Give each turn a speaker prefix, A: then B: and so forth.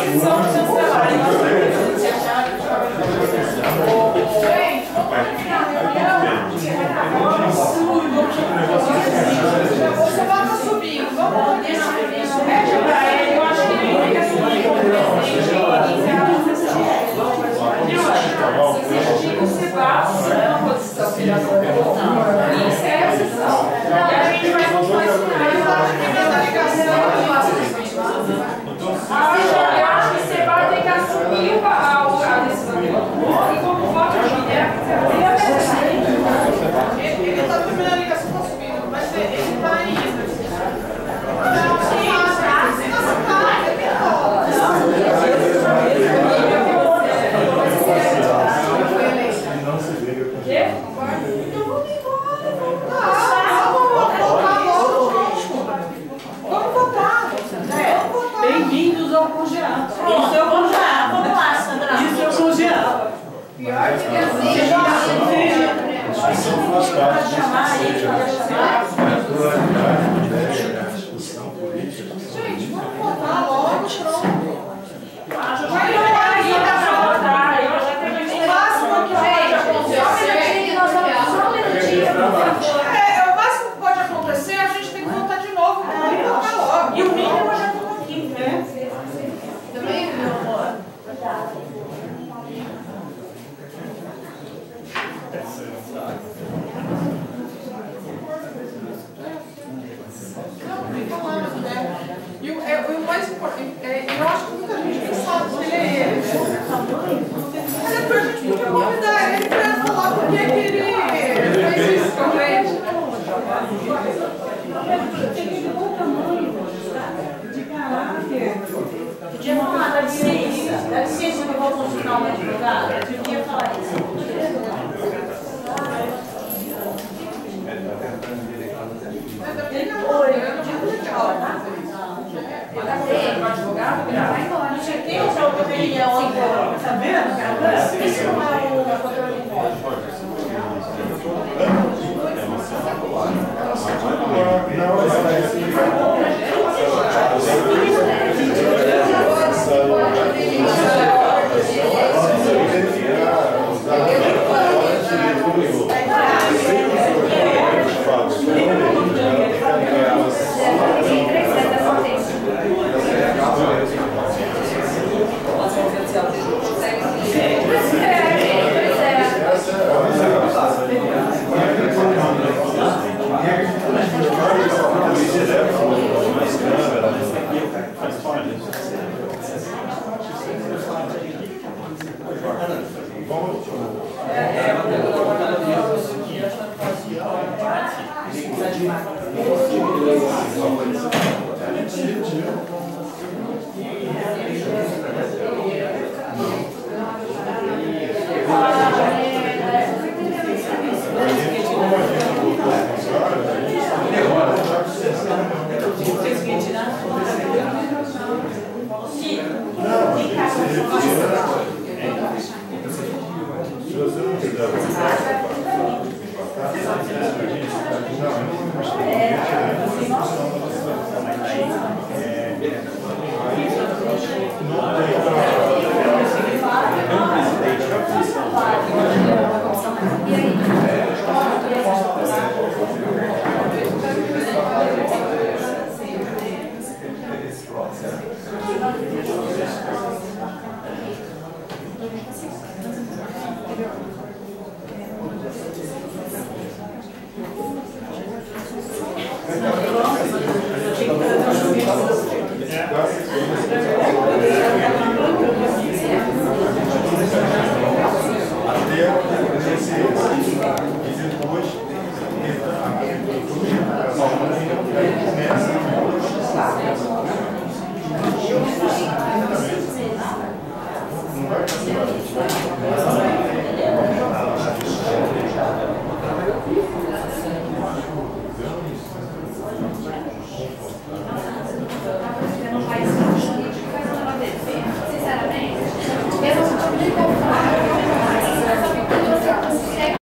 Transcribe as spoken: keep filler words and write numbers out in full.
A: posição do seu celular. Gente, vamos terminar a reunião. Você vai subindo. Vamos deixar a reunião. Pede pra ele. Eu acho que ele fica subindo como presidente e encerrar a sessão. Você vai na posição que já colocou e encerra a sessão. E a gente vai continuar a ligação. Eu acho que você vai ter que assumir a decisão dele. E como voto de ideia, você vai ter que ele está terminando a ligação, está subindo, mas ele está ainda. Não, sim, está. Você não está, ele não se vê. O quê? Então vamos embora. Vamos votar. Bem-vindos ao congeado. Isso é o congeado. Vamos lá, Sandra. Isso é o congeado. Pior que assim. Pode chamar aí, pode chamar. Gente, vamos votar logo, pronto. Vai olhar aí para votar. O máximo que pode acontecer. Só um minutinho. É, o máximo que pode acontecer, a gente tem que votar de novo. Vamos votar logo. E o mínimo já está aqui, né? Também, meu amor. E o, é, o mais importante, é, eu acho que muita gente não sabe que ele é ele. Mas depois a gente podia convidar ele para falar por que ele fez isso com a gente. De caráter. Podia falar, dá licença. Dá licença que eu vou consultar uma advogada. Eu podia falar isso. Não sei quem usou o opinião, tá vendo? Isso não é o controle de voz.
B: Thank you.